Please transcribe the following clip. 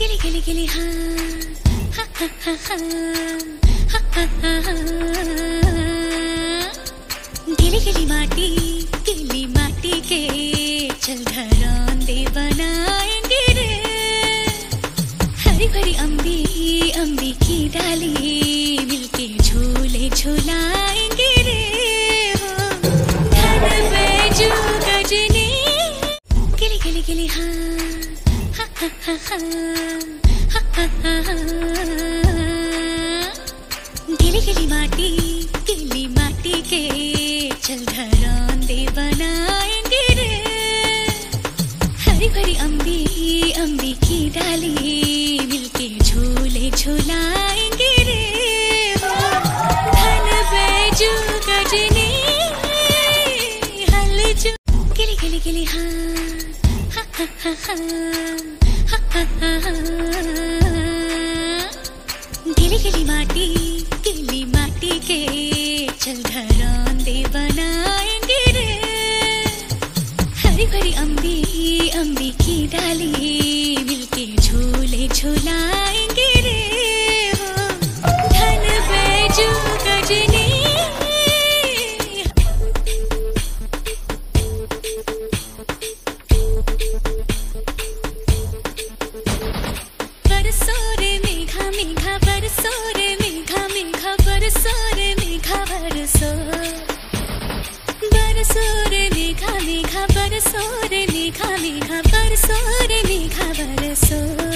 गिली गिली गिली हाँ हाँ हाँ हाँ हाँ हाँ हाँ हाँ गिली गिली माटी के चल घरौंदे बनाएंगे रे हरी भरी अम्बी की डाली मिलके झूले झूलाएंगे रे हो घर में जो गजनी गिली गिली गिली हाँ हाँ हाँ हाँ हाँ हाँ हाँ हाँ गिली गिली माटी के चल घरौंदे बनाएंगे रे हरी भरी अम्बी की डाली मिलके झूले झूलाएंगे रे हो धन बेजू गजनी हल जो गिली गिली गिली हाँ हाँ हाँ हाँ हाँ हाँ हाँ हाँ गिली गिली माटी के चल घरौंदे बनाएंगे रे हरी भरी अम्बी की डाली मिलके झूले झूलाएंगे रे हो धन बेजू गजनी बरसो रे मेघा मेघा बरसो रे मेघा मेघा बरसो रे मेघा बरसो बरसो रे मेघा मेघा बरसो रे मेघा मेघा बरसो रे मेघा बरसो